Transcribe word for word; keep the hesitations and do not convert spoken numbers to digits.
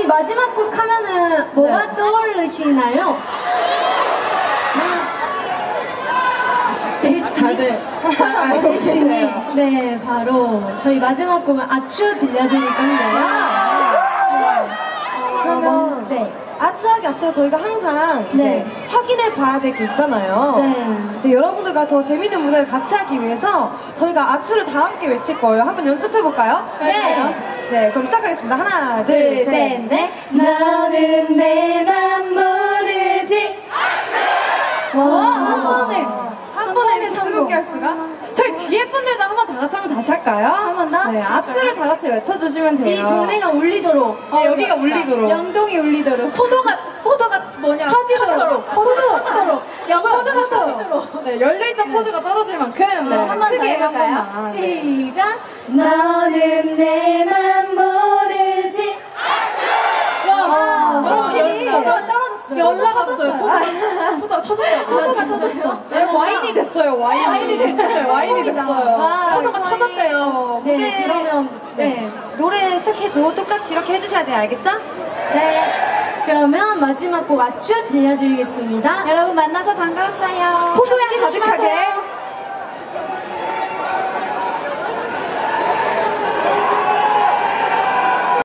마지막 곡 하면은 뭐가 네. 떠오르시나요? 다들 알고 계시네요. 네, 바로 저희 마지막 곡은 아추 들려드릴 건데요. 어, 그러면 네. 아추하기 앞서 저희가 항상 네. 이제 확인해 봐야 될 게 있잖아요. 네. 네, 여러분들과 더 재밌는 무대를 같이 하기 위해서 저희가 아추를 다 함께 외칠 거예요. 한번 연습해 볼까요? 네. 네, 그럼 시작하겠습니다. 하나, 둘, 둘 셋, 셋, 넷. 너는 내 맘 모르지. 아추! 와, 한 번에 한 번에 뜨겁게 할 수가? 저희 뒤에 분들도 한번 다 같이 한번 다시 할까요? 한 번 더? 네, 아추를 다 같이 외쳐주시면 돼요. 이 동네가 울리도록. 어, 여기가 울리도록. 영동이 울리도록. 포도가, 포도가 뭐냐? 터지도록. 포도 터지도록. 영어 포도가 터지도록. 네, 열려있던 포도가 떨어질 만큼 네, 한번 크게 더 한 해볼까요? 번만. 시작. 너는 내 맘 모르지. 와, 확실히 포도가 떨어졌어요. 연락왔어요. 포도가 터졌어요. 포도가 터졌어. 와인이 됐어요. 와인이, 와인이 됐어요. 와인이 됐어요. 와, 포도가 터졌대요. 네, 무대, 그러면 네. 네. 노래 시작해도 똑같이 이렇게 해주셔야 돼요. 알겠죠? 네. 그러면 마지막 곡 아추 들려드리겠습니다. 여러분 만나서 반가웠어요. 포도향 가득하게.